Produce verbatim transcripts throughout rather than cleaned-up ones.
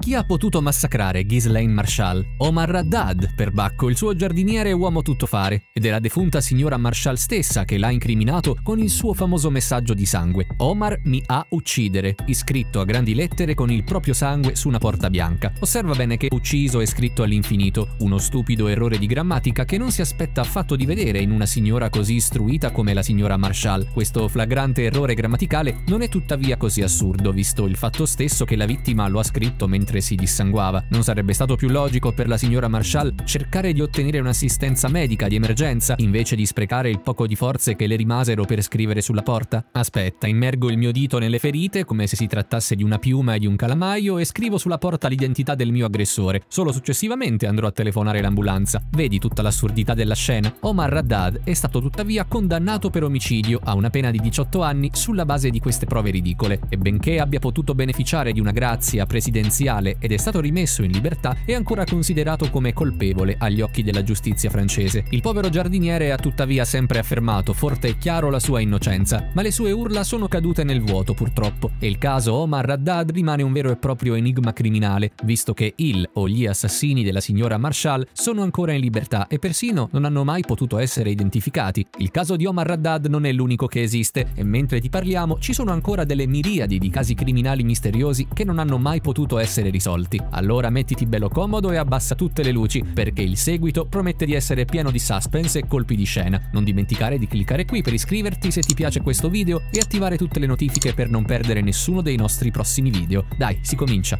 Chi ha potuto massacrare Ghislaine Marshall? Omar Haddad, perbacco, il suo giardiniere e uomo tuttofare, ed è la defunta signora Marshall stessa che l'ha incriminato con il suo famoso messaggio di sangue: Omar mi ha uccidere, iscritto a grandi lettere con il proprio sangue su una porta bianca. Osserva bene che ucciso è scritto all'infinito, uno stupido errore di grammatica che non si aspetta affatto di vedere in una signora così istruita come la signora Marshall. Questo flagrante errore grammaticale non è tuttavia così assurdo, visto il fatto stesso che la vittima lo ha scritto mentre si dissanguava. Non sarebbe stato più logico per la signora Marshall cercare di ottenere un'assistenza medica di emergenza invece di sprecare il poco di forze che le rimasero per scrivere sulla porta? Aspetta, immergo il mio dito nelle ferite come se si trattasse di una piuma e di un calamaio e scrivo sulla porta l'identità del mio aggressore. Solo successivamente andrò a telefonare l'ambulanza. Vedi tutta l'assurdità della scena? Omar Haddad è stato tuttavia condannato per omicidio a una pena di diciotto anni sulla base di queste prove ridicole, e benché abbia potuto beneficiare di una grazia presidenziale ed è stato rimesso in libertà, è ancora considerato come colpevole agli occhi della giustizia francese. Il povero giardiniere ha tuttavia sempre affermato forte e chiaro la sua innocenza, ma le sue urla sono cadute nel vuoto purtroppo, e il caso Omar Haddad rimane un vero e proprio enigma criminale, visto che il o gli assassini della signora Marshall sono ancora in libertà e persino non hanno mai potuto essere identificati. Il caso di Omar Haddad non è l'unico che esiste, e mentre ti parliamo ci sono ancora delle miriadi di casi criminali misteriosi che non hanno mai potuto essere risolti. Allora mettiti bello comodo e abbassa tutte le luci, perché il seguito promette di essere pieno di suspense e colpi di scena. Non dimenticare di cliccare qui per iscriverti se ti piace questo video e attivare tutte le notifiche per non perdere nessuno dei nostri prossimi video. Dai, si comincia!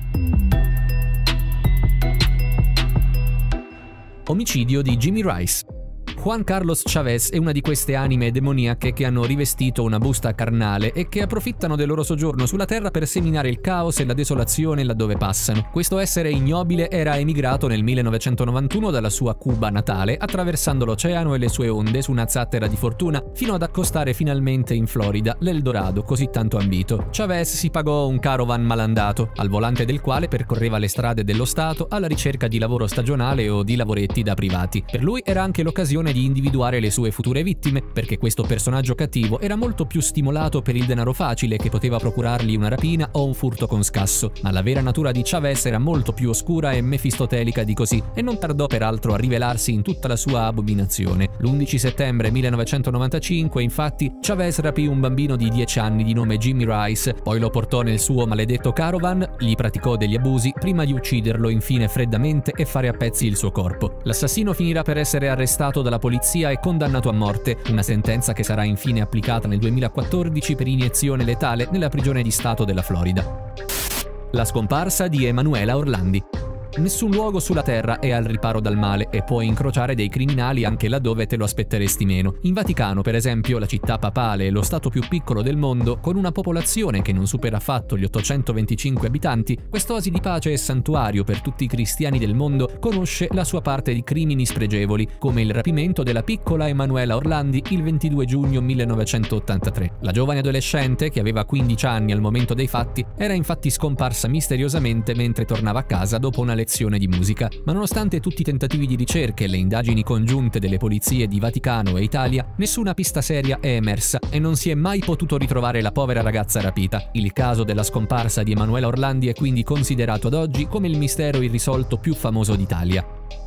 Omicidio di Jimmy Rice. Juan Carlos Chávez è una di queste anime demoniache che hanno rivestito una busta carnale e che approfittano del loro soggiorno sulla terra per seminare il caos e la desolazione laddove passano. Questo essere ignobile era emigrato nel millenovecentonovantuno dalla sua Cuba natale, attraversando l'oceano e le sue onde su una zattera di fortuna, fino ad accostare finalmente in Florida, l'Eldorado così tanto ambito. Chávez si pagò un caravan malandato, al volante del quale percorreva le strade dello Stato alla ricerca di lavoro stagionale o di lavoretti da privati. Per lui era anche l'occasione di individuare le sue future vittime, perché questo personaggio cattivo era molto più stimolato per il denaro facile che poteva procurargli una rapina o un furto con scasso, ma la vera natura di Chávez era molto più oscura e mefistotelica di così, e non tardò peraltro a rivelarsi in tutta la sua abominazione. L'undici settembre millenovecentonovantacinque, infatti, Chávez rapì un bambino di dieci anni di nome Jimmy Rice, poi lo portò nel suo maledetto caravan, gli praticò degli abusi prima di ucciderlo infine freddamente e fare a pezzi il suo corpo. L'assassino finirà per essere arrestato dalla polizia e condannato a morte, una sentenza che sarà infine applicata nel duemilaquattordici per iniezione letale nella prigione di Stato della Florida. La scomparsa di Emanuela Orlandi. Nessun luogo sulla Terra è al riparo dal male e puoi incrociare dei criminali anche laddove te lo aspetteresti meno. In Vaticano, per esempio, la città papale e lo stato più piccolo del mondo, con una popolazione che non supera affatto gli ottocentoventicinque abitanti, quest'oasi di pace e santuario per tutti i cristiani del mondo conosce la sua parte di crimini spregevoli, come il rapimento della piccola Emanuela Orlandi il ventidue giugno millenovecentottantatré. La giovane adolescente, che aveva quindici anni al momento dei fatti, era infatti scomparsa misteriosamente mentre tornava a casa dopo una lezione di musica, ma nonostante tutti i tentativi di ricerca e le indagini congiunte delle polizie di Vaticano e Italia, nessuna pista seria è emersa e non si è mai potuto ritrovare la povera ragazza rapita. Il caso della scomparsa di Emanuela Orlandi è quindi considerato ad oggi come il mistero irrisolto più famoso d'Italia.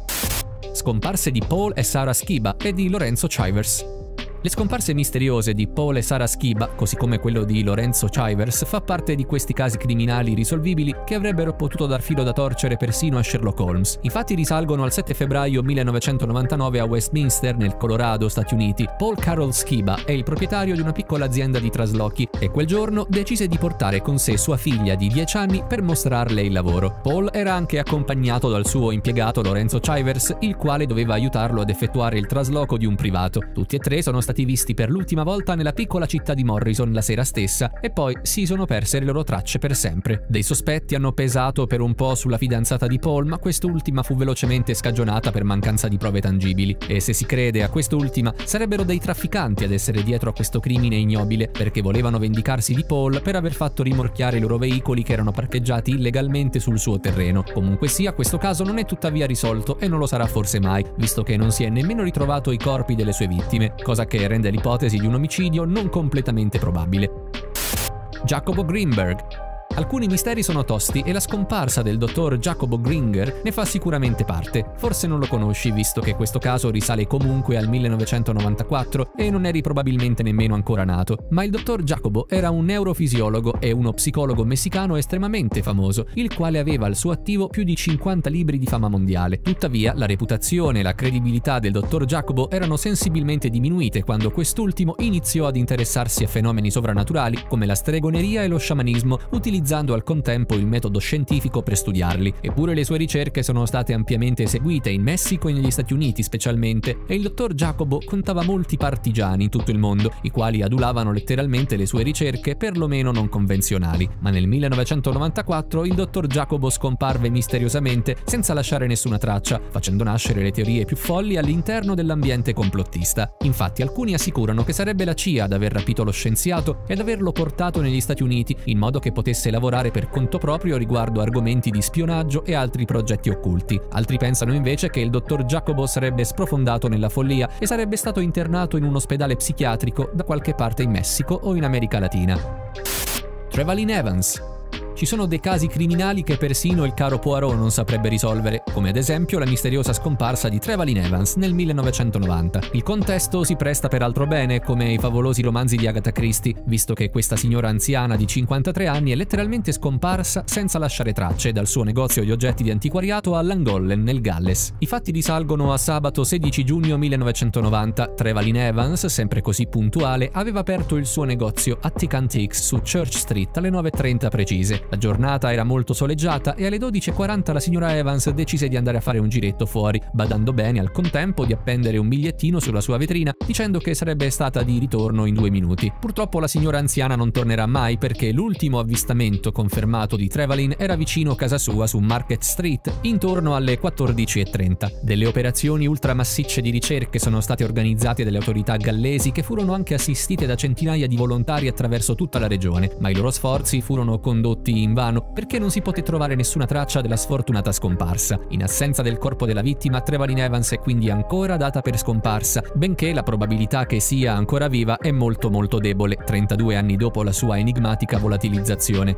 Scomparse di Paul e Sarah Skiba e di Lorenzo Chivers. Le scomparse misteriose di Paul e Sarah Skiba, così come quello di Lorenzo Chivers, fa parte di questi casi criminali irrisolvibili che avrebbero potuto dar filo da torcere persino a Sherlock Holmes. Infatti risalgono al sette febbraio millenovecentonovantanove a Westminster, nel Colorado, Stati Uniti. Paul Carroll Skiba è il proprietario di una piccola azienda di traslochi e quel giorno decise di portare con sé sua figlia di dieci anni per mostrarle il lavoro. Paul era anche accompagnato dal suo impiegato Lorenzo Chivers, il quale doveva aiutarlo ad effettuare il trasloco di un privato. Tutti e tre sono stati visti per l'ultima volta nella piccola città di Morrison la sera stessa e poi si sono perse le loro tracce per sempre. Dei sospetti hanno pesato per un po' sulla fidanzata di Paul, ma quest'ultima fu velocemente scagionata per mancanza di prove tangibili, e se si crede a quest'ultima sarebbero dei trafficanti ad essere dietro a questo crimine ignobile, perché volevano vendicarsi di Paul per aver fatto rimorchiare i loro veicoli che erano parcheggiati illegalmente sul suo terreno. Comunque sia, questo caso non è tuttavia risolto e non lo sarà forse mai, visto che non si è nemmeno ritrovato i corpi delle sue vittime, cosa che rende l'ipotesi di un omicidio non completamente probabile. Jacobo Greenberg. Alcuni misteri sono tosti e la scomparsa del dottor Jacobo Gringer ne fa sicuramente parte. Forse non lo conosci, visto che questo caso risale comunque al millenovecentonovantaquattro e non eri probabilmente nemmeno ancora nato. Ma il dottor Jacobo era un neurofisiologo e uno psicologo messicano estremamente famoso, il quale aveva al suo attivo più di cinquanta libri di fama mondiale. Tuttavia, la reputazione e la credibilità del dottor Jacobo erano sensibilmente diminuite quando quest'ultimo iniziò ad interessarsi a fenomeni sovrannaturali come la stregoneria e lo sciamanismo, utilizzando utilizzando al contempo il metodo scientifico per studiarli. Eppure le sue ricerche sono state ampiamente eseguite in Messico e negli Stati Uniti specialmente, e il dottor Jacobo contava molti partigiani in tutto il mondo, i quali adulavano letteralmente le sue ricerche perlomeno non convenzionali. Ma nel millenovecentonovantaquattro il dottor Jacobo scomparve misteriosamente senza lasciare nessuna traccia, facendo nascere le teorie più folli all'interno dell'ambiente complottista. Infatti alcuni assicurano che sarebbe la C I A ad aver rapito lo scienziato ed averlo portato negli Stati Uniti in modo che potesse lavorare per conto proprio riguardo argomenti di spionaggio e altri progetti occulti. Altri pensano invece che il dottor Jacobo sarebbe sprofondato nella follia e sarebbe stato internato in un ospedale psichiatrico da qualche parte in Messico o in America Latina. Trevelyan Evans. Ci sono dei casi criminali che persino il caro Poirot non saprebbe risolvere, come ad esempio la misteriosa scomparsa di Trevelyan Evans nel millenovecentonovanta. Il contesto si presta peraltro bene, come i favolosi romanzi di Agatha Christie, visto che questa signora anziana di cinquantatré anni è letteralmente scomparsa senza lasciare tracce dal suo negozio di oggetti di antiquariato a Llangollen, nel Galles. I fatti risalgono a sabato sedici giugno millenovecentonovanta. Trevelyan Evans, sempre così puntuale, aveva aperto il suo negozio Attic Antiques su Church Street alle nove e trenta precise. La giornata era molto soleggiata e alle dodici e quaranta la signora Evans decise di andare a fare un giretto fuori, badando bene al contempo di appendere un bigliettino sulla sua vetrina dicendo che sarebbe stata di ritorno in due minuti. Purtroppo la signora anziana non tornerà mai, perché l'ultimo avvistamento confermato di Trevelyan era vicino casa sua su Market Street intorno alle quattordici e trenta. Delle operazioni ultramassicce di ricerche sono state organizzate dalle autorità gallesi, che furono anche assistite da centinaia di volontari attraverso tutta la regione, ma i loro sforzi furono condotti invano perché non si poté trovare nessuna traccia della sfortunata scomparsa. In assenza del corpo della vittima, Trevelyan Evans è quindi ancora data per scomparsa, benché la probabilità che sia ancora viva è molto molto debole, trentadue anni dopo la sua enigmatica volatilizzazione.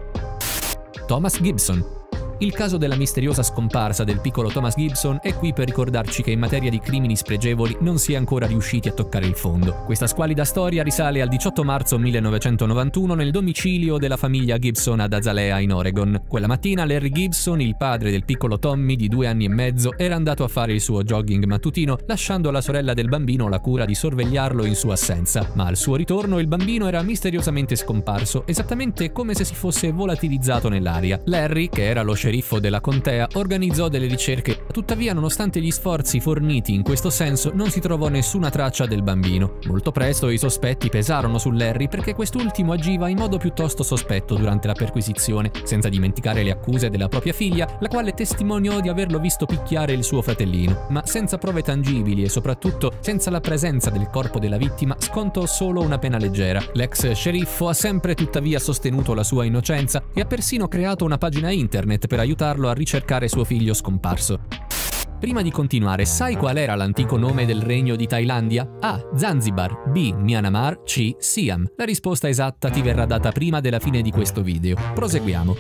Thomas Gibson. Il caso della misteriosa scomparsa del piccolo Thomas Gibson è qui per ricordarci che in materia di crimini spregevoli non si è ancora riusciti a toccare il fondo. Questa squalida storia risale al diciotto marzo millenovecentonovantuno nel domicilio della famiglia Gibson ad Azalea in Oregon. Quella mattina Larry Gibson, il padre del piccolo Tommy di due anni e mezzo, era andato a fare il suo jogging mattutino, lasciando alla sorella del bambino la cura di sorvegliarlo in sua assenza. Ma al suo ritorno il bambino era misteriosamente scomparso, esattamente come se si fosse volatilizzato nell'aria. Larry, che era lo sceriffo della contea, organizzò delle ricerche, tuttavia nonostante gli sforzi forniti in questo senso non si trovò nessuna traccia del bambino. Molto presto i sospetti pesarono su Larry perché quest'ultimo agiva in modo piuttosto sospetto durante la perquisizione, senza dimenticare le accuse della propria figlia, la quale testimoniò di averlo visto picchiare il suo fratellino, ma senza prove tangibili e soprattutto senza la presenza del corpo della vittima scontò solo una pena leggera. L'ex sceriffo ha sempre tuttavia sostenuto la sua innocenza e ha persino creato una pagina internet per aiutarlo a ricercare suo figlio scomparso. Prima di continuare, sai qual era l'antico nome del regno di Thailandia? A. Zanzibar, B. Myanmar, C. Siam. La risposta esatta ti verrà data prima della fine di questo video. Proseguiamo.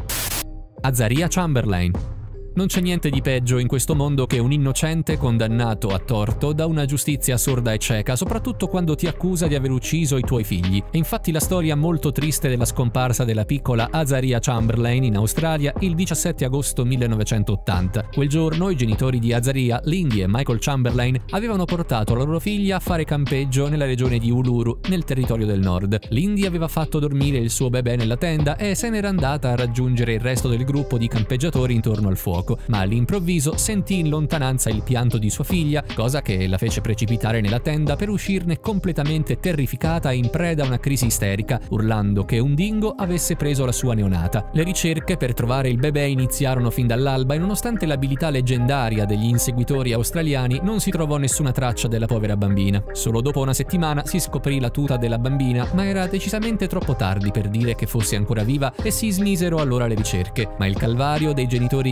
Azaria Chamberlain. Non c'è niente di peggio in questo mondo che un innocente condannato a torto da una giustizia sorda e cieca, soprattutto quando ti accusa di aver ucciso i tuoi figli. E infatti la storia molto triste della scomparsa della piccola Azaria Chamberlain in Australia il diciassette agosto millenovecentottanta. Quel giorno i genitori di Azaria, Lindy e Michael Chamberlain, avevano portato la loro figlia a fare campeggio nella regione di Uluru, nel territorio del nord. Lindy aveva fatto dormire il suo bebè nella tenda e se n'era andata a raggiungere il resto del gruppo di campeggiatori intorno al fuoco, ma all'improvviso sentì in lontananza il pianto di sua figlia, cosa che la fece precipitare nella tenda per uscirne completamente terrificata e in preda a una crisi isterica, urlando che un dingo avesse preso la sua neonata. Le ricerche per trovare il bebè iniziarono fin dall'alba e nonostante l'abilità leggendaria degli inseguitori australiani non si trovò nessuna traccia della povera bambina. Solo dopo una settimana si scoprì la tuta della bambina, ma era decisamente troppo tardi per dire che fosse ancora viva e si smisero allora le ricerche. Ma il calvario dei genitori di Azaria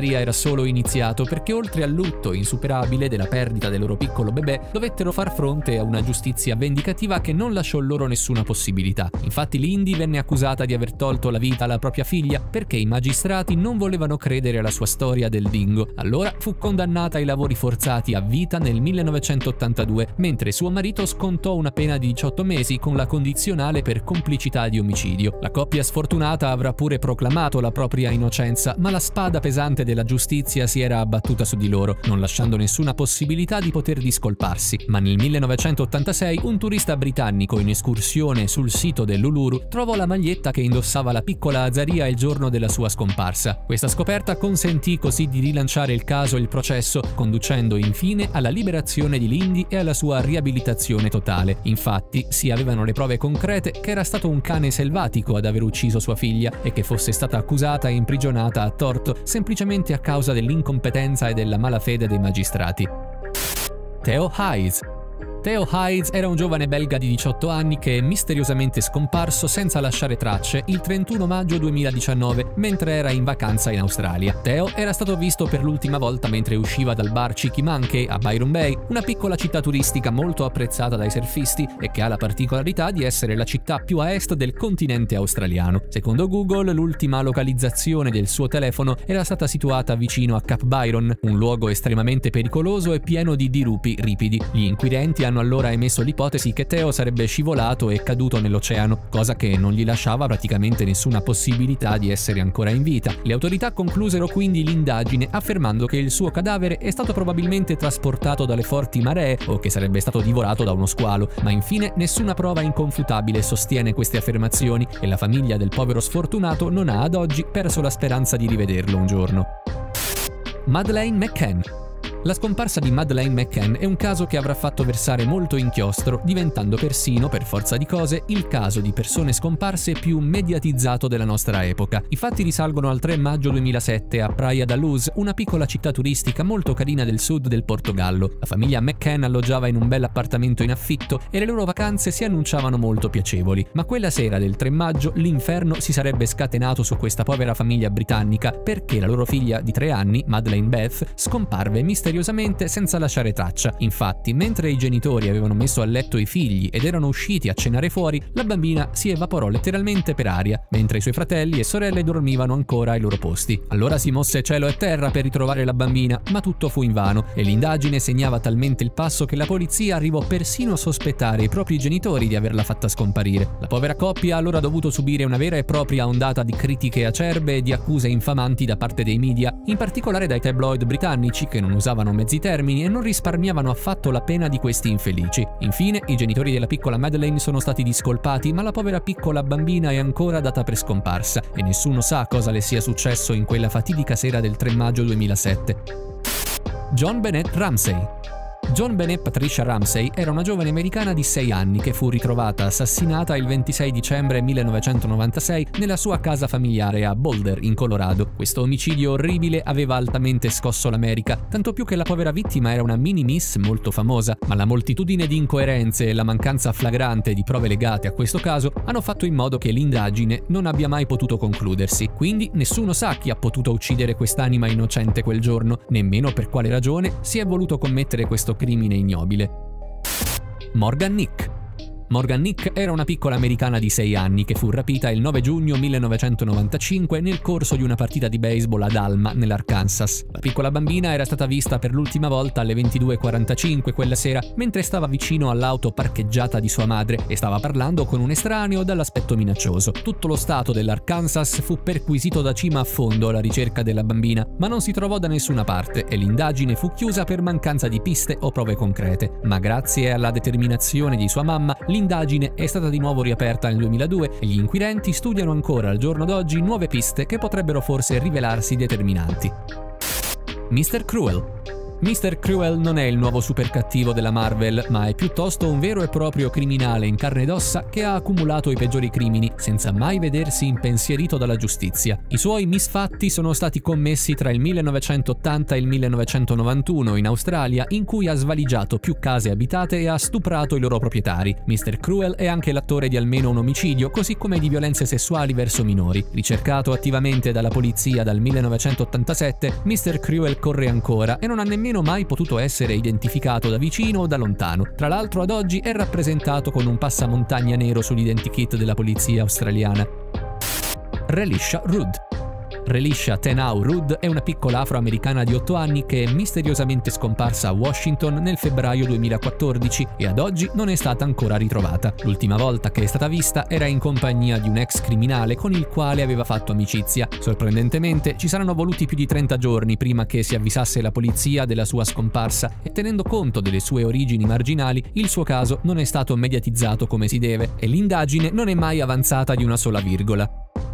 Zaria era solo iniziato, perché oltre al lutto insuperabile della perdita del loro piccolo bebè, dovettero far fronte a una giustizia vendicativa che non lasciò loro nessuna possibilità. Infatti Lindy venne accusata di aver tolto la vita alla propria figlia perché i magistrati non volevano credere alla sua storia del dingo. Allora fu condannata ai lavori forzati a vita nel millenovecentottantadue, mentre suo marito scontò una pena di diciotto mesi con la condizionale per complicità di omicidio. La coppia sfortunata avrà pure proclamato la propria innocenza, ma la spada pesante della giustizia si era abbattuta su di loro, non lasciando nessuna possibilità di poter discolparsi. Ma nel millenovecentottantasei un turista britannico in escursione sul sito dell'Uluru trovò la maglietta che indossava la piccola Azaria il giorno della sua scomparsa. Questa scoperta consentì così di rilanciare il caso e il processo, conducendo infine alla liberazione di Lindy e alla sua riabilitazione totale. Infatti si avevano le prove concrete che era stato un cane selvatico ad aver ucciso sua figlia e che fosse stata accusata e imprigionata a torto semplicemente a causa dell'incompetenza e della malafede dei magistrati. Theo Hayes. Theo Hayes era un giovane belga di diciotto anni che è misteriosamente scomparso senza lasciare tracce il trentuno maggio duemiladiciannove mentre era in vacanza in Australia. Theo era stato visto per l'ultima volta mentre usciva dal bar Cheeky Monkey a Byron Bay, una piccola città turistica molto apprezzata dai surfisti e che ha la particolarità di essere la città più a est del continente australiano. Secondo Google, l'ultima localizzazione del suo telefono era stata situata vicino a Cap Byron, un luogo estremamente pericoloso e pieno di dirupi ripidi. Gli inquirenti hanno allora emesso l'ipotesi che Theo sarebbe scivolato e caduto nell'oceano, cosa che non gli lasciava praticamente nessuna possibilità di essere ancora in vita. Le autorità conclusero quindi l'indagine affermando che il suo cadavere è stato probabilmente trasportato dalle forti maree o che sarebbe stato divorato da uno squalo, ma infine nessuna prova inconfutabile sostiene queste affermazioni e la famiglia del povero sfortunato non ha ad oggi perso la speranza di rivederlo un giorno. Madeleine McCann. La scomparsa di Madeleine McCann è un caso che avrà fatto versare molto inchiostro, diventando persino, per forza di cose, il caso di persone scomparse più mediatizzato della nostra epoca. I fatti risalgono al tre maggio duemilasette a Praia da Luz, una piccola città turistica molto carina del sud del Portogallo. La famiglia McCann alloggiava in un bel appartamento in affitto e le loro vacanze si annunciavano molto piacevoli. Ma quella sera del tre maggio l'inferno si sarebbe scatenato su questa povera famiglia britannica perché la loro figlia di tre anni, Madeleine Beth, scomparve misteriosamente misteriosamente senza lasciare traccia. Infatti, mentre i genitori avevano messo a letto i figli ed erano usciti a cenare fuori, la bambina si evaporò letteralmente per aria, mentre i suoi fratelli e sorelle dormivano ancora ai loro posti. Allora si mosse cielo e terra per ritrovare la bambina, ma tutto fu invano e l'indagine segnava talmente il passo che la polizia arrivò persino a sospettare i propri genitori di averla fatta scomparire. La povera coppia ha allora dovuto subire una vera e propria ondata di critiche acerbe e di accuse infamanti da parte dei media, in particolare dai tabloid britannici che non usavano mezzi termini e non risparmiavano affatto la pena di questi infelici. Infine, i genitori della piccola Madeleine sono stati discolpati, ma la povera piccola bambina è ancora data per scomparsa e nessuno sa cosa le sia successo in quella fatidica sera del tre maggio duemilasette. JonBenét Ramsey. JonBenét Patricia Ramsey era una giovane americana di sei anni che fu ritrovata assassinata il ventisei dicembre millenovecentonovantasei nella sua casa familiare a Boulder, in Colorado. Questo omicidio orribile aveva altamente scosso l'America, tanto più che la povera vittima era una mini-miss molto famosa, ma la moltitudine di incoerenze e la mancanza flagrante di prove legate a questo caso hanno fatto in modo che l'indagine non abbia mai potuto concludersi. Quindi nessuno sa chi ha potuto uccidere quest'anima innocente quel giorno, nemmeno per quale ragione si è voluto commettere questo crimine ignobile. Morgan Nick. Morgan Nick era una piccola americana di sei anni che fu rapita il nove giugno millenovecentonovantacinque nel corso di una partita di baseball ad Alma, nell'Arkansas. La piccola bambina era stata vista per l'ultima volta alle ventidue e quarantacinque quella sera mentre stava vicino all'auto parcheggiata di sua madre e stava parlando con un estraneo dall'aspetto minaccioso. Tutto lo stato dell'Arkansas fu perquisito da cima a fondo alla ricerca della bambina, ma non si trovò da nessuna parte e l'indagine fu chiusa per mancanza di piste o prove concrete. Ma grazie alla determinazione di sua mamma, l'indagine è stata di nuovo riaperta nel duemiladue e gli inquirenti studiano ancora al giorno d'oggi nuove piste che potrebbero forse rivelarsi determinanti. mister Cruel. mister Cruel non è il nuovo supercattivo della Marvel, ma è piuttosto un vero e proprio criminale in carne ed ossa che ha accumulato i peggiori crimini senza mai vedersi impensierito dalla giustizia. I suoi misfatti sono stati commessi tra il millenovecentottanta e il millenovecentonovantuno in Australia, in cui ha svaligiato più case abitate e ha stuprato i loro proprietari. mister Cruel è anche l'attore di almeno un omicidio, così come di violenze sessuali verso minori. Ricercato attivamente dalla polizia dal millenovecentottantasette, mister Cruel corre ancora e non ha nemmeno mai potuto essere identificato da vicino o da lontano. Tra l'altro ad oggi è rappresentato con un passamontagna nero sull'identikit della polizia australiana. Relisha Rudd. Relisha Tenau Rudd è una piccola afroamericana di otto anni che è misteriosamente scomparsa a Washington nel febbraio duemilaquattordici e ad oggi non è stata ancora ritrovata. L'ultima volta che è stata vista era in compagnia di un ex criminale con il quale aveva fatto amicizia. Sorprendentemente ci saranno voluti più di trenta giorni prima che si avvisasse la polizia della sua scomparsa e, tenendo conto delle sue origini marginali, il suo caso non è stato mediatizzato come si deve e l'indagine non è mai avanzata di una sola virgola.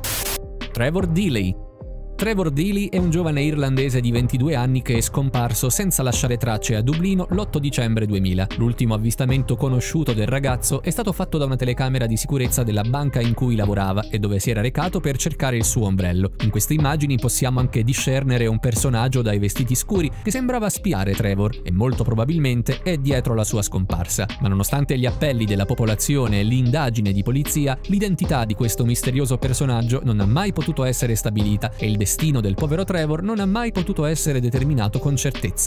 Trevor Deeley. Trevor Deeley è un giovane irlandese di ventidue anni che è scomparso senza lasciare tracce a Dublino l'otto dicembre duemila. L'ultimo avvistamento conosciuto del ragazzo è stato fatto da una telecamera di sicurezza della banca in cui lavorava e dove si era recato per cercare il suo ombrello. In queste immagini possiamo anche discernere un personaggio dai vestiti scuri che sembrava spiare Trevor e molto probabilmente è dietro la sua scomparsa. Ma nonostante gli appelli della popolazione e l'indagine di polizia, l'identità di questo misterioso personaggio non ha mai potuto essere stabilita e il Il destino del povero Trevor non ha mai potuto essere determinato con certezza.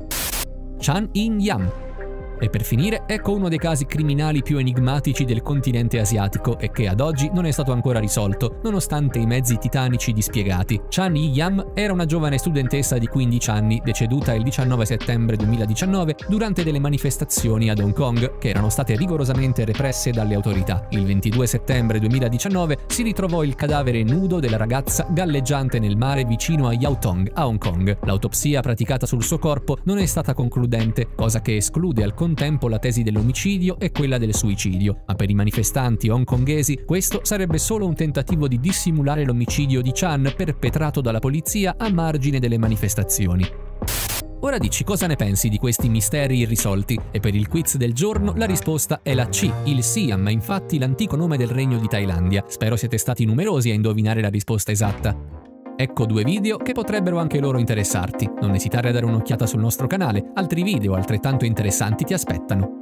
Chan In-yam. E per finire, ecco uno dei casi criminali più enigmatici del continente asiatico e che ad oggi non è stato ancora risolto, nonostante i mezzi titanici dispiegati. Chan Yi-yam era una giovane studentessa di quindici anni, deceduta il diciannove settembre duemiladiciannove durante delle manifestazioni ad Hong Kong, che erano state rigorosamente represse dalle autorità. Il ventidue settembre duemiladiciannove si ritrovò il cadavere nudo della ragazza galleggiante nel mare vicino a Yaotong, a Hong Kong. L'autopsia praticata sul suo corpo non è stata concludente, cosa che esclude al tempo la tesi dell'omicidio e quella del suicidio, ma per i manifestanti hongkongesi questo sarebbe solo un tentativo di dissimulare l'omicidio di Chan perpetrato dalla polizia a margine delle manifestazioni. Ora dici cosa ne pensi di questi misteri irrisolti? E per il quiz del giorno la risposta è la C, il Siam, infatti l'antico nome del regno di Thailandia. Spero siete stati numerosi a indovinare la risposta esatta. Ecco due video che potrebbero anche loro interessarti. Non esitare a dare un'occhiata sul nostro canale, altri video altrettanto interessanti ti aspettano.